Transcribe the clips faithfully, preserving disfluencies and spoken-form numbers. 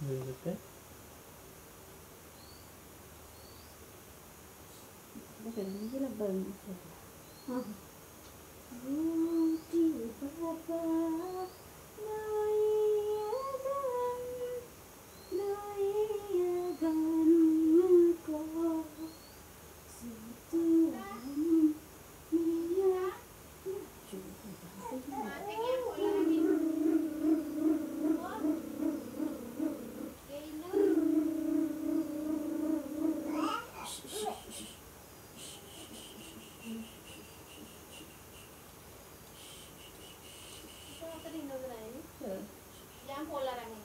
Betul. Bukan lagi lah bang. Ah. Bukti bapa doakan doakan engkau setuhan dia Jangan pola rame.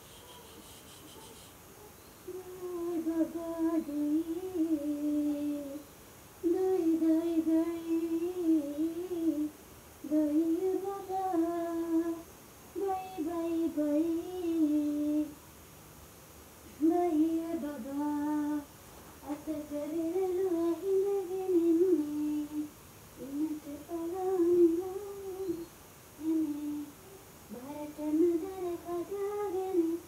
Bharatana dara kadagen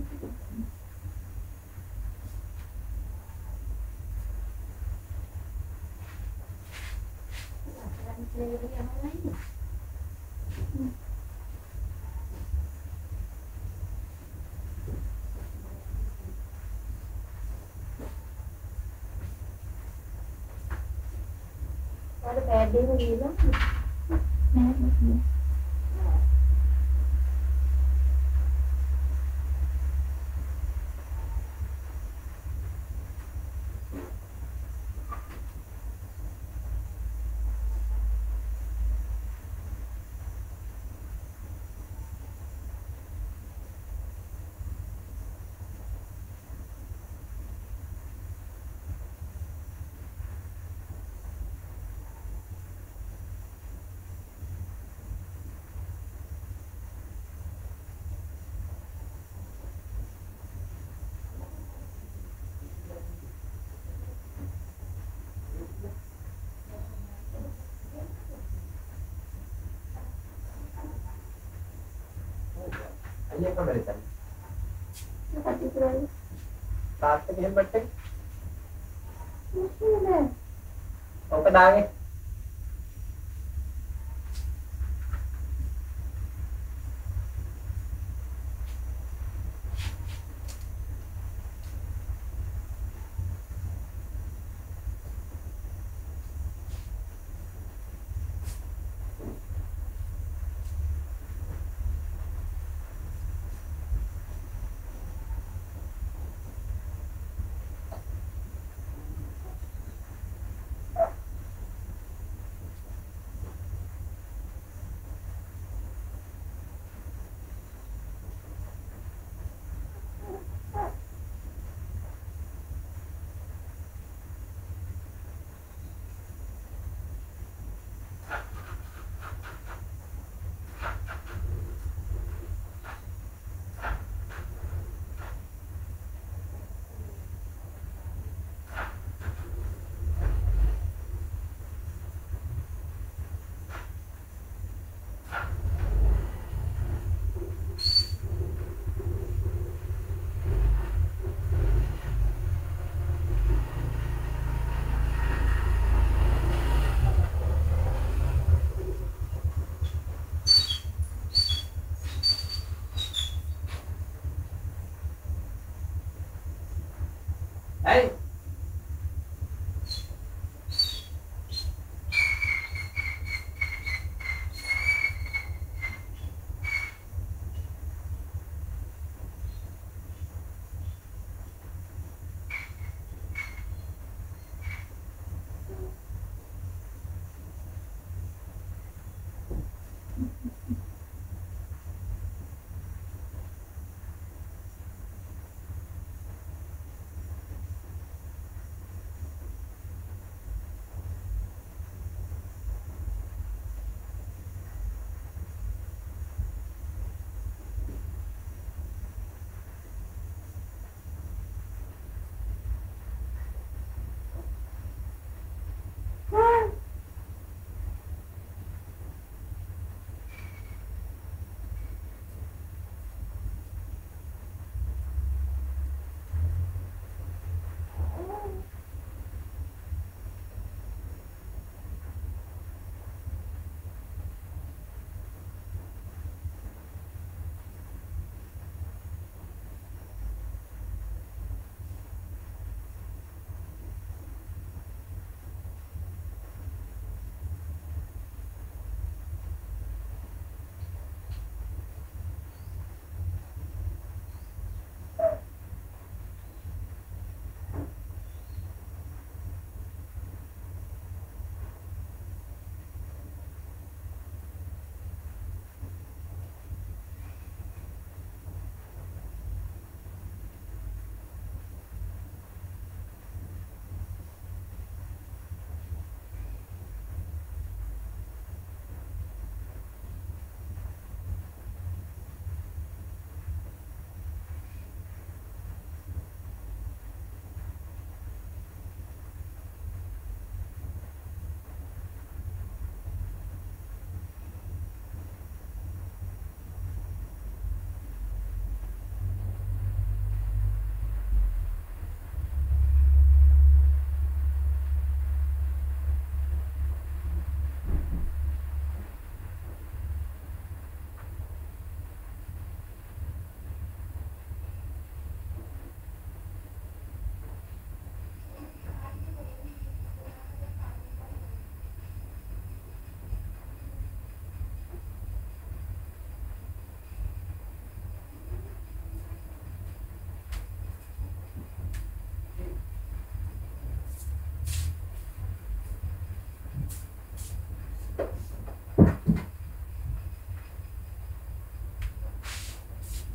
Ada bedding gitu. Iya kan dari tadi. Hati terus. Saat ini hebat kan? Sudah. Kau kedai. Hey.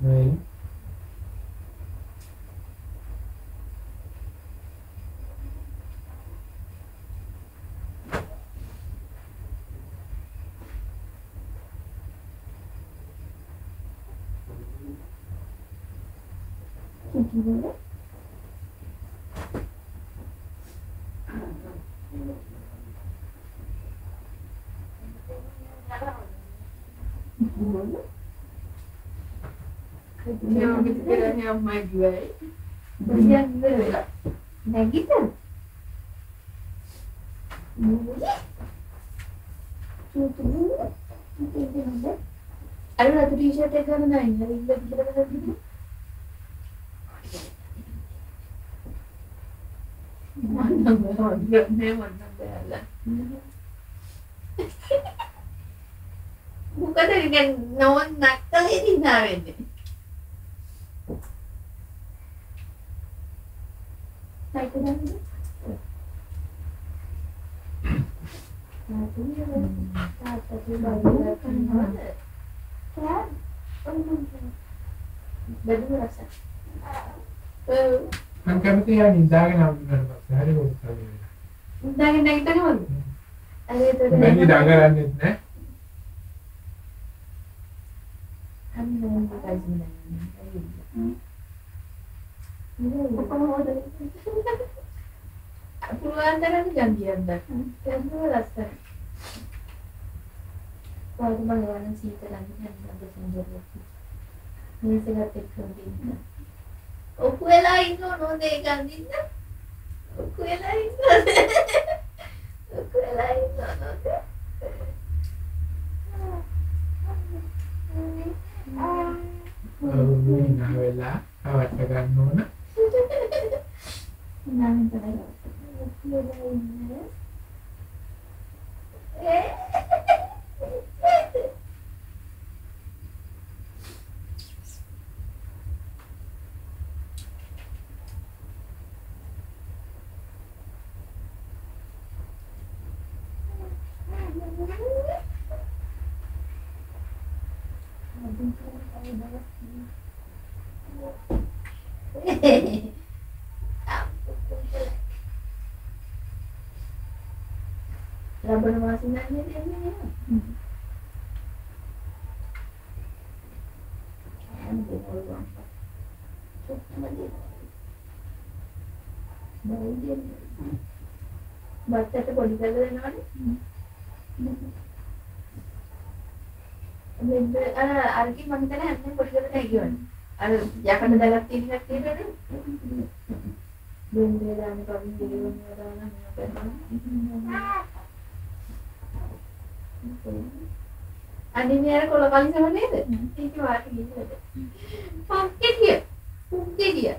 මේ කිව්වද? Yang kita kira yang mai jual. Berian dulu. Nah gitu. Ada satu t-shirt yang kan naik, hari ini kita dapat gitu. Mana mana, mana mana. Bukan dengan non nakal ini naik. Naik ke dalam. Nah, ini ada satu bagian kan mana? Kan? Baju rasa. මම කැමති යා නිදාගෙන આવුනට පස්සේ හරි මොකද කරන්නේ. Dengan yang itu kan? Ada itu. මම දඟලන්නෙත් නෑ. Kami dengan pakai sebenarnya. Kohomada. Puluhan tangan janjian dah. Jangan rasa. Kalau bagaimana sih terlanjur yang ada sendiri. Ini segala teknologi. Aku lain no no degan dinna. Aku lain no. Aku lain no no. ඔව් ඉන්න වෙලා අවට්ට ගන්න ඕන. Namin talaga. Kohomada. Eh. Laban masinannya dia ni. Kan dia orang. Cuma dia. Baik dia. Baca tu body color ni mana? Benda ah arki mana tadi hanya body color lagi kan? Ada yang kena dalam tim kat dia tu. Benda dah ni kami dia ni orang apa mana? Adinne यार को लगा ली समझ नहीं थे ठीक है बात ये है हम क्या किया हम क्या किया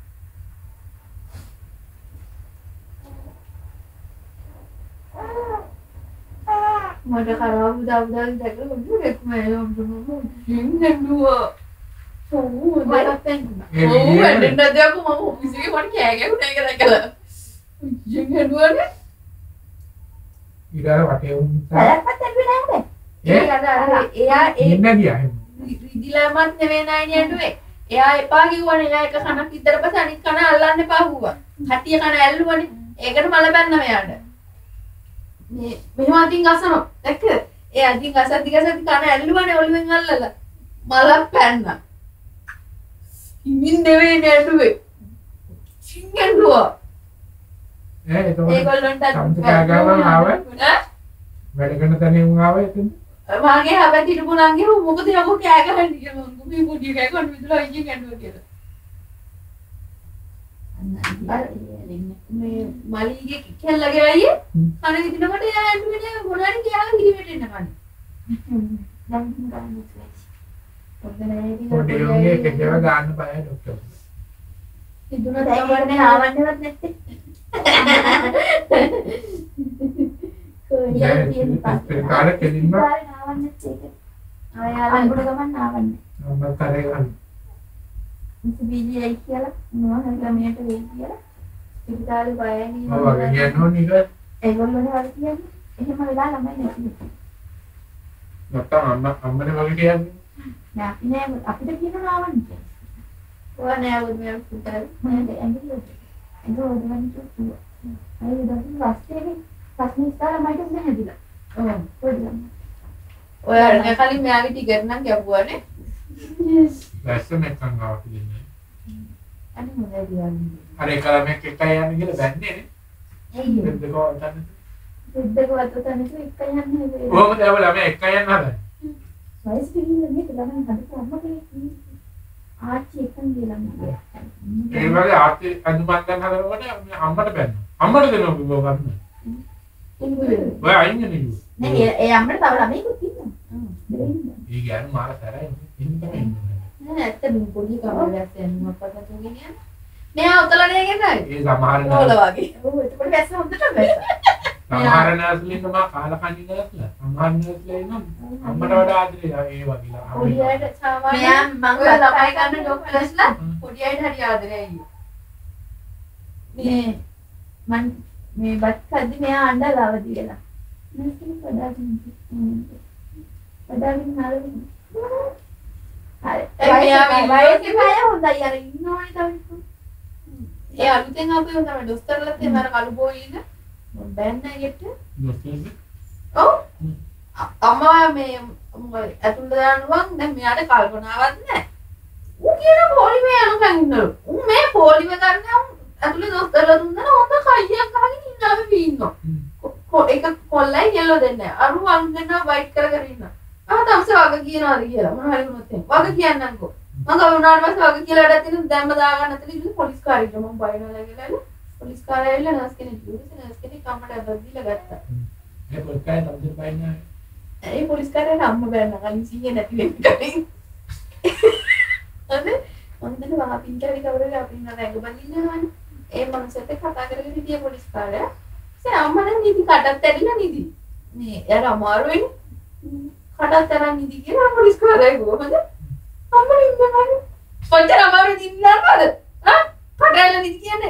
मजा खराब उदा उदा देख लो मुझे एक मैं हम दोनों जिंगे दुआ तो वो मेरा पेन वो एडिना दे को मैं ऑफिस के मन क्या है क्या उन्हें क्या करा जिंगे दुआ ने ඊට වටේ වුන් Dapat tapi dah. ඒ අර එයා ඒ ඉන්න ගියා එහෙම. රිදිලාමත් නෙවෙයි නයිනේ ඇඬුවේ. එයා එපා කිව්වනේ. එයා එක කනක් ඉద్దර පස්සේ අනිත් කන අල්ලන්න එපා කිව්වා. හටිය කන ඇල්ලුවනේ. ඒකට මල බැන්න මෙයාට. මේ මෙහෙම අතින් ගසනවා. දැක්කද? ඒ අතින් ගසද්දි ගසද්දි කන ඇල්ලුවනේ ඔළුවෙන් අල්ලලා. මල පැන්නා. ඉමින් නෙවෙයි ඇඬුවේ. සිංගෙන්දුවා. ඈ එතකොට ඒගොල්ලන්ට සම්පූර්ණ ආව වැඩ කරන තැනින් උන් ආව එතන. මාගේ හැබැයි තිරුණාගේ මොකද යකෝ කෑ ගහන්නේ කියලා මම මේ පොඩි කෑ ගන්න විතර අයියෙන් ඇඬුවා කියලා. අර මේ මලීගේ කෙල්ලගේ අයියේ කන විදිනකොට එයා ඇඬුවේ නෑ මොනාරි කියලා හිරිවට එන්න කන්නේ. Dan gano guys. පොඩි උන්ගේ එක කියලා ගන්න බයයි ડોක්ටර්. ඉදුණා Saya තමයි ini awalnya nanti. Kemudian dia dipakai. කාලේ කෙලින්ම Kemarin awalnya sih. Ayalan udah kapan awan. මම කරේ ගන්න. Sebiji lagi lah. Mau harga minyak lagi lah. ඉතින් බයයි ඔව් වගේ කියන්න ඕනේ නේද? ඒගොල්ලෝනේ වගේ කියන්නේ. එහෙම වෙලා ළමයි නැති. නැත්තම් අම්මා අම්මනේ වගේ කියන්නේ. නෑ අපි නෑ අපිට කියනවා ආවන්නේ. ඔයා නෑ වුත් මේ පුතේ. මම ඇඟිලි ඒක ඔදවන්න කිව්වා. අය දවස් රස්තේනේ ප්‍රශ්න ඉස්සර මයිට උනේ හැදිලා. ඔව් පොඩ්ඩක්. ඔයා කලින් මෙයාගේ ටිකට් නම් ගැව්වානේ. වැස්සම එකක් ආවා කියන්නේ. අනේ මොකද කියන්නේ? අර එකලමක් එකයි යන්නේ කියලා බැන්නේ නේ. ඇයි ඒ? දෙකෝ තන්නේ. දෙද්දක වතතනක එක යන්නේ නේද? කොහොමද ඒ ළමයා එකයි යන්න හදන්නේ? වයස් පිළිගන්නේ නේද ළමයි හදපු අම්මගේ ආච්චි එකන් ගියලා මගේ. ඒ වගේ ආර්ථික අඳුමක් ගන්න හදනකොට අම්මට බැන්නා. අම්මට දෙනවා කිව්ව ගන්න. ඔය අයින්නේ නේ. නෑ ඒ අම්මට තව ළමයිකුත් ඉන්නවා. දෙවෙනි. ඒ ගෑනු මාර සැරයි ඉන්න තමයි ඉන්නේ. නෑ ඇත්තටම පොඩි කමලක් යනවා අපකට තුගිනිය. මෙයා උතලනේ ගෙනයි. ඒ සමහර නෝල නර්ස් වගේ. ඔව් එතකොට වැස්ස හොඳට වැස්ස. සමහර නර්ස්ලා ඉන්නවා කාලා කන්නේ නර්ස්ලා. සමහර නර්ස්ලා ඉන්නවා අම්මට වඩා ආදරේ ඒ වගේලා. පොඩි අයට සාමාන්‍ය මෙයා මං ඔය ළමයි ගන්න ડોක්ටර්ස්ලා පොඩි අයට හරි ආදරේ අයියෝ. මේ මන් මේ බත් කද්දි මෙයා අඬලා අවදි වෙලා. නැස්කේ පඩාගෙන පඩාගෙන නාලේ. හරි. මෙයා වයසේ පය හොඳයි අර ඉන්නෝනේ තමයි. ඒ අලුතෙන් ආපු උන් තමයි දොස්තරලත් එහෙම අර කළු බෝයි ඉන්න මම බෑන්න ගෙට නෝස්ටල්ජි. ඔව් අම්මා මේ ඇතුළට දානවා දැන් මෙයාට කල්පනාවක් නැහැ ඌ කියන පොලිමේ යනකම් ඉන්නලු ඌ මේ පොලිම ගන්න ඇතුළේ දොස්තරලා දුන්නා හොඳ කයියක් ගහගෙන ඉන්න අපි පීන්නෝ කො එක කොල්ලයි යෙල්ලෝ දෙන්නේ අරු අන් දෙන්නා වයිට් කර කර ඉන්නවා ආ තමසේ වග කියනවාද කියලා මොන හරි වුණොත් එහෙම වග කියන්නම්කෝ මම ගවුනාට පස්සේ වගේ කියලා වැඩක් තියෙනවා දැම්ම දාගන්න නැතලි ඉතින් පොලිස් කාර්යයට මම බයිනවා කියලා පොලිස් කාර්යය ඇවිල්ලා නර්ස් කෙනෙක් කිව්වා නර්ස් කෙනෙක් කම්මට අදලා දීලා ගත්තා ඒ පොල්කයි තමයි බයින්නේ. ඒ පොලිස් කාර්යයට අම්ම බෑන කලින් සීයේ නැති වෙන්න කලින් අනේ මම දැන් වහා පින් කරේ කවුරුද අපි නේද ඇඟ බඳින්නවනේ ඒ මනුස්සයත් එක්ක කතා කරගෙන හිටියේ පොලිස් කාර්යය ඉතින් අම්මා නම් නිදි කටත් ඇරිලා නිදි මේ යාර අමාරු වෙන්නේ කටත් ඇරන් නිදි කියලා පොලිස් කාර්යය කොහොමද අම්මා ඉන්නවනේ කොච්චර අමාරු දින්නනවද ආ කඩලා නිදි කියන්නේ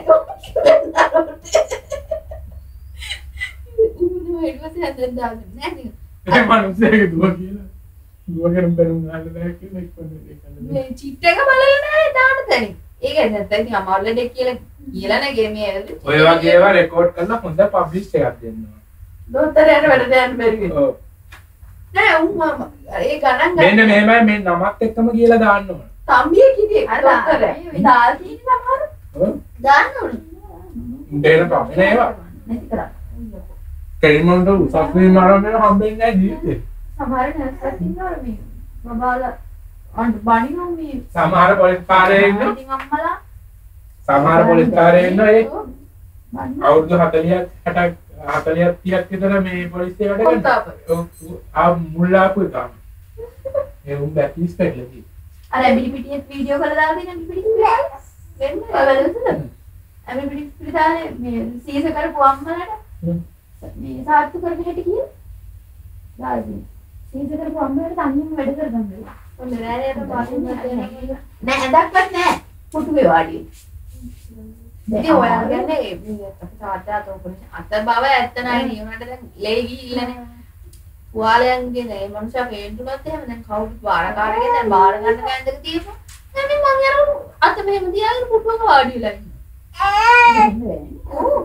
උඹ ඊට හදන්න දාන්නේ නැහැ ඒ මනුස්සයෙක් දුව කියලා. දුව ගැන බැලුම් ගන්න බෑ කියලා ඉක්මනට ඒක කළා. මේ චිට් එක බලලා නැහැ දාන්න දැනි. ඒක නැත්නම් ඉතින් අමාරු ලෙඩ කියලා කියලා නේ ගේමේ ඇවිල්ලා. ඔය වගේ ඒවා රෙකෝඩ් කරලා හොඳ පබ්ලිෂ් එකක් දෙන්න ඕන. දොස්තරයාට වැඩ දෙන්න බැරි වෙනවා. ඔව්. නෑ උන් මම ඒ ගණන් මෙන්න මෙහෙමයි මේ නමත් එක්කම කියලා දාන්න ඕන. තම්බිය කිව්වේ අර දොස්තරයා. මේ දාල් තියෙන සමහර ඔව්. දාන්න ඕනේ. දෙන්න ප්‍රශ්න ඒවා. නැති කරා. කෙලිමොන්ට උසස් වීම ආරම්භය හම්බෙන්නේ නැහැ ජීවිතේ. සමහර නර්ස්ලා ඉන්නවා මේ බබාලා අන්න බණිනෝ මේ සමහර පොලිස් කාර්යයේ ඉන්න ඉතින් අම්මලා සමහර පොලිස් කාර්යයේ ඉන්න ඒ බණිනෝ අවුරුදු හතලිහක් හැටක් හතලිහක් තිහක් විතර මේ පොලිසිය වැඩ කොන්තාප. කරනවා. ආ මුල්ලාපු එක. ඒ උන් බැටිස් පැටලදී. අර ඇබිලි පිටියේ වීඩියෝ කරලා දාලා තියෙන ඇබිලි පිටියේ වෙන්නේ බලන්නද ඇබිලි පිටි පිටි දාලා මේ සීස කරපු අම්මලාට මේ සාර්ථක කරගෙන හිටි කියේ දාලා සීස කරපු අම්මලාට තනියම වැඩ කරගන්න ඔන්න රෑයට පාසුම් ගන්න නෑ ඇඳක්වත් නෑ පුටුවේ වාඩි ඉතින් ඔයාලා කියන්නේ මේ අපි තාත්තා තෝපනේ අත බව ඇත්ත නයි නේ උනට දැන් ලේ ගිහිල්ලානේ ඔයාලයන්ගේ නේ මනුෂයා හේන්තුනත් එහෙම දැන් කවුරුත් බාරකාරගේ දැන් බාර ගන්න කෑන්දක තියෙනවා දැන් මේ මං යන අත මෙහෙම තියාගෙන පුටුවක වාඩි වෙලා ඉන්නවා ඕ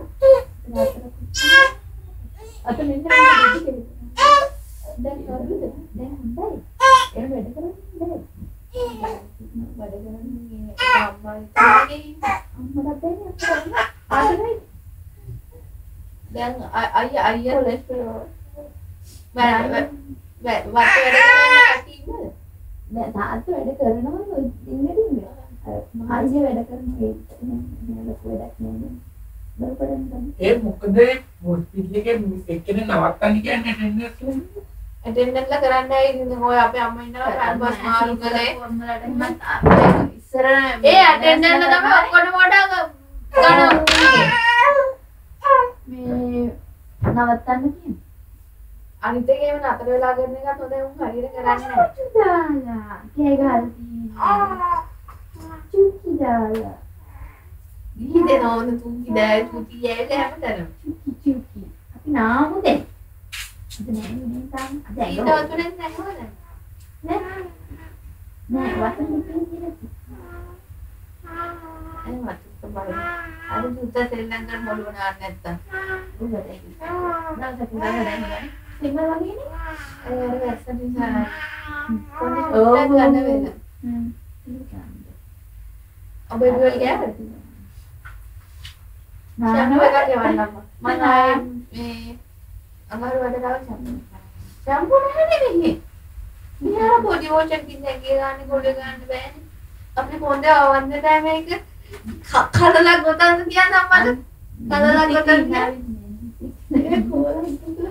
අත මෙන්න මෙන්න දෙකේ දැන් හරිද දැන් හොඳයි ඒක වැඩ කරන්නේ වැඩ කරන්නේ අම්මා ඉතින් අම්මට දෙන්නේ ආදරයි දැන් අයියා අයියා කොලෙස්ටරෝල් වැඩ වැඩ වැඩ කරන්නේ දැන් තාත්තා වැඩ කරනවා ඉන්නේ ඉන්නේ අර මහාජය වැඩ කරනවා ඒක නේද වැඩක් නේද බලපෑම් ඒ මොකද හොස්පිටල් එකේ එක්කෙනෙක් නවත්තන්න කියන්නේ ටෙන්ඩර්ස් ඇටෙන්ඩන්ට්ලා කරන්න ඇයි ඉතින් ඔය අපේ අම්මා ඉන්නවා කැම්පස් මාරු කළේ අම්මලාට එහෙම ඉස්සර ඒ ඇටෙන්ඩන්ට්ලා තමයි ඔක්කොම කොට ගන්න මේ නවත්තන්න කියන්නේ අනිත් එකේම නතර වෙලා කරන එකත් හොඳයි උන් හරියට කරන්නේ නැහැ දාලා කේ ගහලා තියෙනවා චුක්කි දාලා ගිහින් දෙනවද තුන්කි දැයි තුති යැයිද හැමතැනම චුක්කි චුක්කි අපි නාමු දෙන්න අද නෑ නේ තාම අද ඊට වතුරෙන් නැහුවද නෑ නෑ වතුර නිකන් කියලා. ඒ වතුර තමයි. අර දුත ශ්‍රී ලංකාවේ මොළු වුණා නැත්තම්. උඹට ඒක. නැවත කියලා දැනගන්න. සිංහල වගේනේ. අර අර වැස්සට නිසා. කොහොමද ගන්න වෙන. හ්ම්. ඔබ ඒක ගෑවද? නාන වගේ ගවන්නම්ම. මම ආයේ මේ අමාරු වැඩ දාව සම්පූර්ණ. සම්පූර්ණ නෙමෙයි. මෙයා පොඩි වෝචන් කින්දේ ගියානේ ගොඩ ගන්න බෑනේ. අපි පොන්දේ අවන්ද time එක කලලා ගොතන්න තියන්න අම්මට. කලලා ගොතන්න තියන්න. ඒ කොහොමද?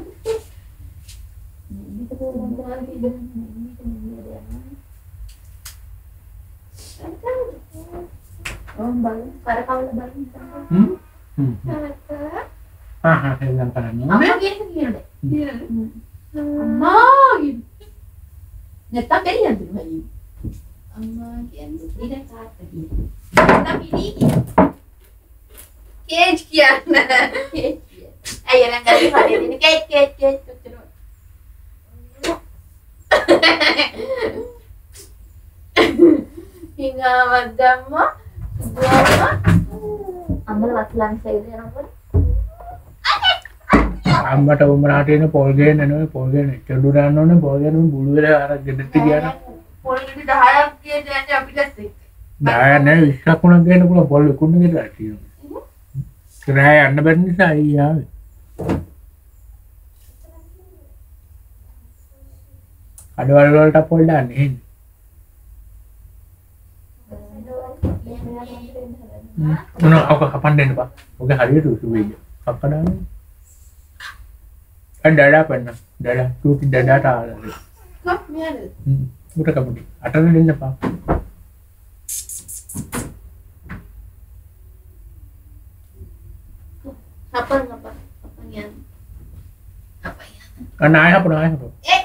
මේක පොරොන්දු කරලා තියෙන්නේ ඕම් බල කරකවල බලන්න. හ්ම් හ්ම් ආ හා එන්න කරන්නේ අම්මා කියන්නේ කියන්නේ. අම්මා නැත්තම් බැරියන්ද මයි. අම්මා කියන්නේ ඊට තාත්තා කියන්නේ. නැත්තම් පිළි කියන්නේ. කේජ් කියන්නේ. කේජ් කියන්නේ. අයියා නම් ගන්නේ හරියට ඉන්නේ කේජ් කේජ් කේජ් උත්තර. හිඟාවක් දැම්මා. දුවනවා. අම්මලා වස්ලාන් සයිද යනකොට. අම්මට උඹලාට එන පොල් ගේන නෙවෙයි පොල් ගේන චඩු දාන්න ඕනේ පොල් ගේන බුළු වෙලා අර ගෙදරට ගියා නම් පොල් ගෙඩි දහයක් කියන්නේ අපිට එක්ක. දාය නැහැ විස්සක් උනක් ගේන්න පුළුවන් පොල් විකුණන ගෙදර තියෙනවා. රෑ යන්න බැරි නිසා අයිය ආවේ. අඩවල වලට පොල් දාන්නේ එහෙනම්. මොන අක කපන්න දෙන්න බා. ඔගේ හරියට උසු වෙයි. කප්ප දාන්නේ. අර ඩඩා පෙන්න. ඩඩා චූටි ඩඩාට ආලා. කප් මෙයාද? හ්ම්. උට කපුටි. අටන දෙන්න පා. අපන් අපන් අපන් යන්න. අපන් යන්න. අන්න ආය හපන ආය හපන. ඒ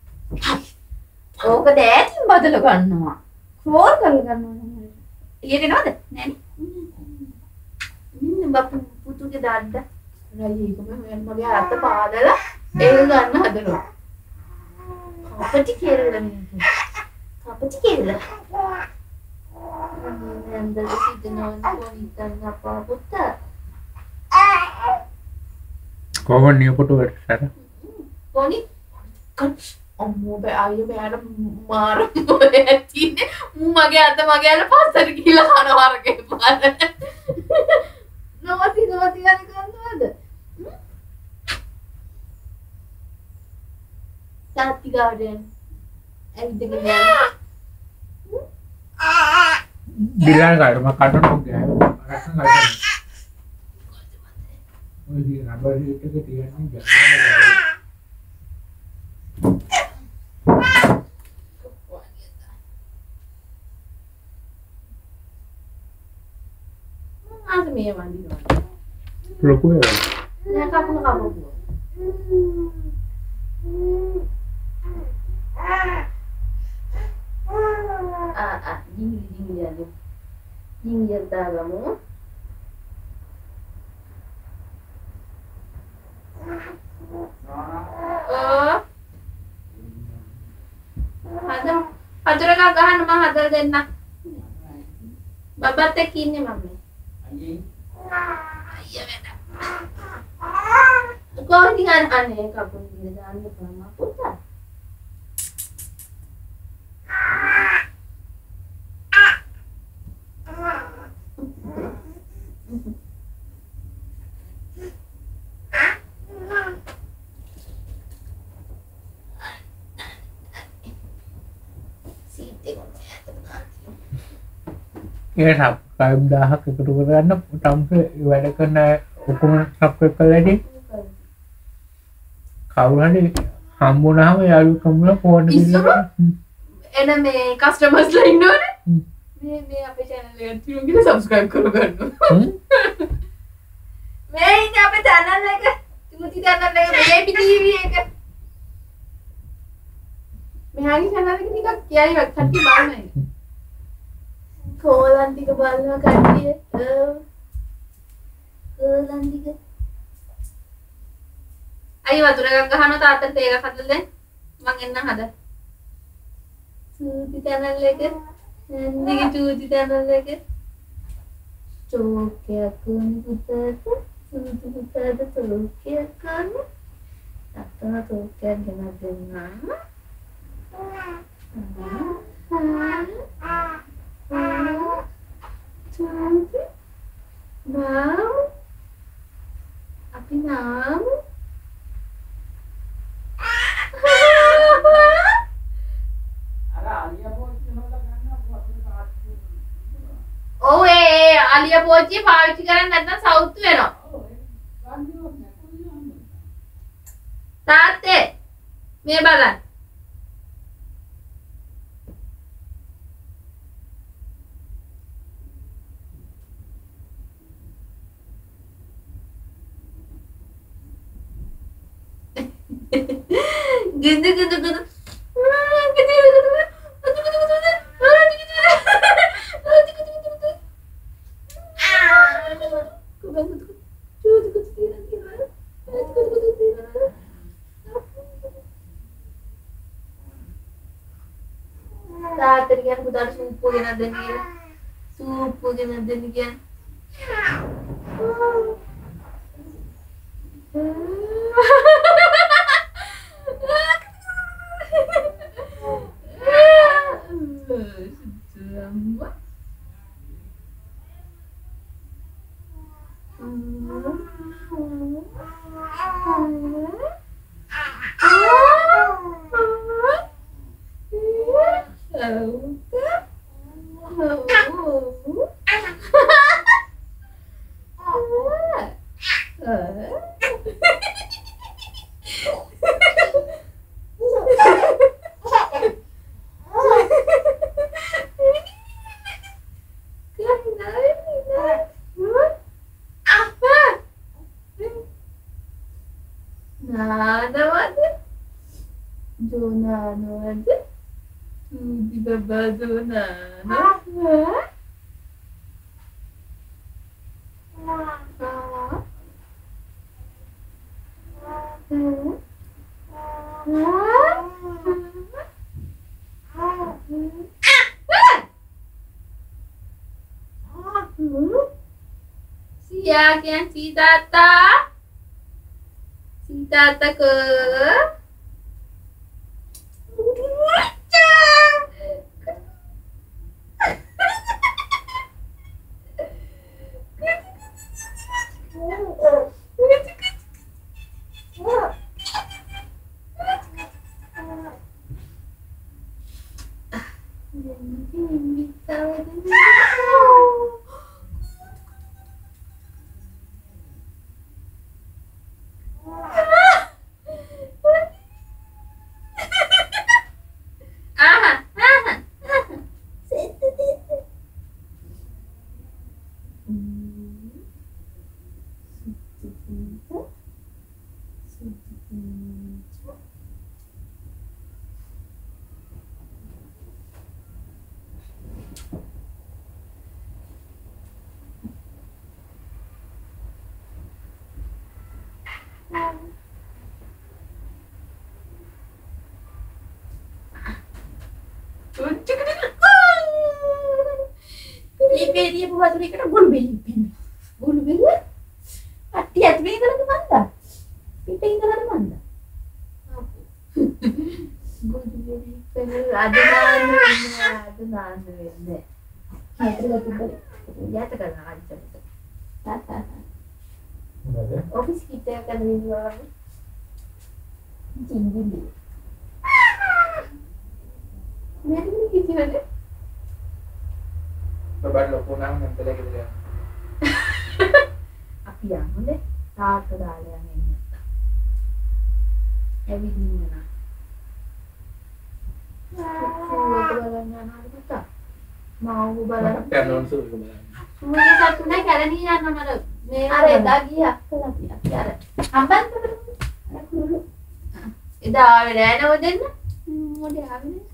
ඕක දැටින් බදලා ගන්නවා. ක්‍රෝල් කරලා ගන්නවා නේද? ඊයේ නේද? නෑනේ. මින්න බප්පු පුතුගේ දාද්දා. රයි ඒක මම මගේ අත පාදලා ඒක ගන්න හදනවා. කපටි කියලා නේ. කපටි කියලා. නන්ද සිද්ධනෝන් පොනිතන් අපා පුතා. කොහොම නියපොතු වැඩසටහන? පොනි අම්මෝ බෑ ආයෙ බෑර මාර මොලේ තියෙන්නේ මගේ අත මගේ අර පස්සට ගිහලා කනවා අරගෙන පාද. නොවති නොවති යන කරනවද? තාත්ති ගාඩන් ඇවිදගෙන යනවා. දිලා ගාඩ මම කඩන ඔක් ගෑවා. රසන් ගාඩ. ඔය දී රබර් එකක තියන්නේ ගාඩ. ආද මේ වඳිනවා. ලොකු ඒවා. නෑ කපුන කපුන. ආ ආ ජිංගි ජිංගි යන්නේ. ජිංගි දාගමු. ඕ හද හතරක ගහන්න මම හදලා දෙන්න. බබත් එක්ක ඉන්නේ මම. අයියේ වැඩ. කොහොමද ගන්න අනේ කපුන් දින දාන්න පුළුවන් පුතා. ඒ සබ්ස්ක්‍රයිබ් දහයක් එකතු කරගන්න ටම්ස් වැඩ කරන ඔක්කොම සබ්ස්ක්‍රයිබ් කරලා ඉතින් කවුරු හරි හම්බුනහම යාළුවෝ කමුල ෆෝන් ඉස්සර එන මේ කස්ටමර්ස්ලා ඉන්නවනේ මේ මේ අපේ channel එකට තියුම් කියලා subscribe කරගන්න. මේ ඉන්නේ අපේ channel එක තිමුති channel එක baby tv එක. මෙහාගේ channel එක ටිකක් කියයි කට්ටි බලන්න. කෝලන් ටික බලනවා කට්ටිය. කෝලන් ටික. අයි වතුර එකක් ගහනවා තාත්තට තේ එකක් හදලා දෙන්න. මං එන්න හද. සූති channel එක නන්දිගේ චූති channel එක චෝකයක් කොනි පුතට සූති පුතට චෝකයක් කොනි අතන චෝකයක් ගෙනත් දෙන්නම් චූති නාම අපි නාම ඔව් ඒ අලියා පෝච්චිය පාවිච්චි කරන්නේ නැත්නම් සවුත් වෙනවා. තාත්තේ මේ බලන්න. Gede gede gede. Gede gede. Tadi kan udah ada supu yang ada nih, supu yang ada nih kan. Siapa si Tata? Si Tata ke? Dia buat mereka nak bulu beli, bulu beli. Hati hati beli dalam mana? Kita ini dalam mana? Bulu beli, adina, adina, adinne. Hati hati beli. Ya tak ada lagi cerita. Tata. Office kita akan dijual. Tinggi ni. Mari ni kita ada. Bapak lo pulang nanti lagi dia. Apa yang mana? Tak ada yang ini. Everything mana? Semua balangan ada tak? Mau balangan? Kan langsung ke balangan. Semua satu naik ada ni yang mana? Ada lagi ya? Lagi ada. Ambil tu. Ada dulu. Ida ada ada ada. Hmm, ada ada.